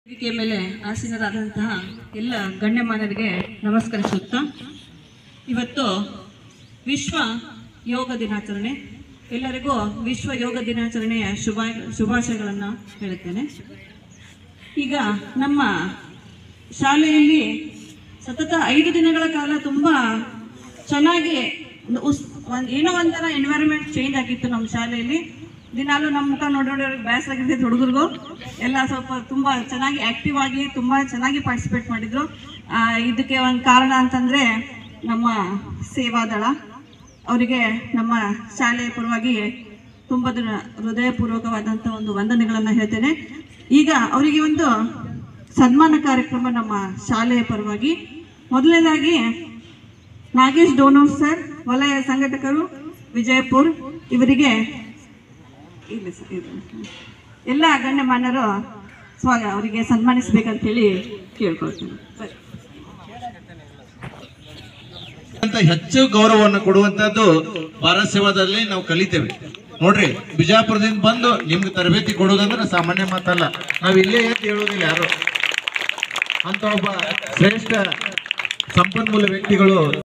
ವೇದಿಕೆಯ ಮೇಲೆ ಆಸೀನರಾದಂತಹ ಎಲ್ಲ ಗಣ್ಯಮಾನರಿಗೆ ನಮಸ್ಕರಿಸುತ್ತಾ, ಇವತ್ತು ವಿಶ್ವ ಯೋಗ ದಿನಾಚರಣೆ. ಎಲ್ಲರಿಗೂ ವಿಶ್ವ ಯೋಗ ದಿನಾಚರಣೆಯ ಶುಭಾಶಯಗಳನ್ನು ಹೇಳುತ್ತೇನೆ. ಈಗ ನಮ್ಮ ಶಾಲೆಯಲ್ಲಿ ಸತತ 5 ದಿನಗಳ ಕಾಲ ತುಂಬ ಚೆನ್ನಾಗಿ ಏನೋ ಒಂಥರ ಎನ್ವೈರನ್ಮೆಂಟ್ ಚೇಂಜ್ ಆಗಿತ್ತು ನಮ್ಮ ಶಾಲೆಯಲ್ಲಿ. ದಿನಾಲೂ ನಮ್ಮ ಮುಖ ನೋಡಿ ಬೇಸರ ಆಗಿರ್ತೈತೆ ಹುಡುಗರಿಗೂ ಎಲ್ಲ. ಸ್ವಲ್ಪ ತುಂಬ ಚೆನ್ನಾಗಿ ಆ್ಯಕ್ಟಿವ್ ಆಗಿ ತುಂಬ ಚೆನ್ನಾಗಿ ಪಾರ್ಟಿಸಿಪೇಟ್ ಮಾಡಿದರು. ಇದಕ್ಕೆ ಒಂದು ಕಾರಣ ಅಂತಂದರೆ ನಮ್ಮ ಸೇವಾದಳ. ಅವರಿಗೆ ನಮ್ಮ ಶಾಲೆಯ ಪರವಾಗಿ ತುಂಬ ಹೃದಯಪೂರ್ವಕವಾದಂಥ ಒಂದು ವಂದನೆಗಳನ್ನು ಹೇಳ್ತೇನೆ. ಈಗ ಅವರಿಗೆ ಒಂದು ಸನ್ಮಾನ ಕಾರ್ಯಕ್ರಮ ನಮ್ಮ ಶಾಲೆಯ ಪರವಾಗಿ. ಮೊದಲನೇದಾಗಿ ನಾಗೇಶ್ ಡೋನೂರ್ ಸರ್, ವಲಯ ಸಂಘಟಕರು, ವಿಜಯಪುರ, ಇವರಿಗೆ ಎಲ್ಲ ಗಣ್ಯಮಾನ್ಯರು ಅವರಿಗೆ ಸನ್ಮಾನಿಸಬೇಕಂತೇಳಿ ಕೇಳ್ಕೊಳ್ತೇನೆ. ಹೆಚ್ಚು ಗೌರವವನ್ನು ಕೊಡುವಂತದ್ದು ಭಾರತ್ ಸೇವಾದಲ್ಲಿ ನಾವು ಕಲಿತೇವೆ. ನೋಡ್ರಿ, ಬಿಜಾಪುರದಿಂದ ಬಂದು ನಿಮ್ಗೆ ತರಬೇತಿ ಕೊಡೋದಂದ್ರೆ ಸಾಮಾನ್ಯ ಮಾತಲ್ಲ. ನಾವ್ ಇಲ್ಲೇ ಅಂತ ಹೇಳೋದಿಲ್ಲ ಯಾರು. ಅಂತ ಒಬ್ಬ ಶ್ರೇಷ್ಠ ಸಂಪನ್ಮೂಲ ವ್ಯಕ್ತಿಗಳು